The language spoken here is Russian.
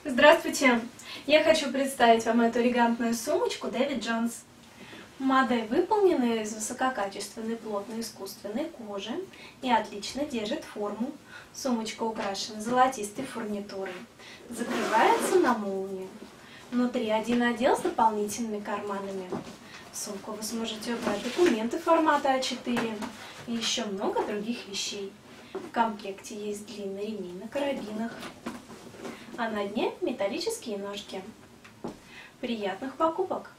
Здравствуйте! Я хочу представить вам эту элегантную сумочку David Jones. Модель выполнена из высококачественной плотной искусственной кожи и отлично держит форму. Сумочка украшена золотистой фурнитурой. Закрывается на молнию. Внутри один отдел с дополнительными карманами. В сумку вы сможете убрать документы формата А4 и еще много других вещей. В комплекте есть длинный ремень на карабинах, а на дне металлические ножки. Приятных покупок!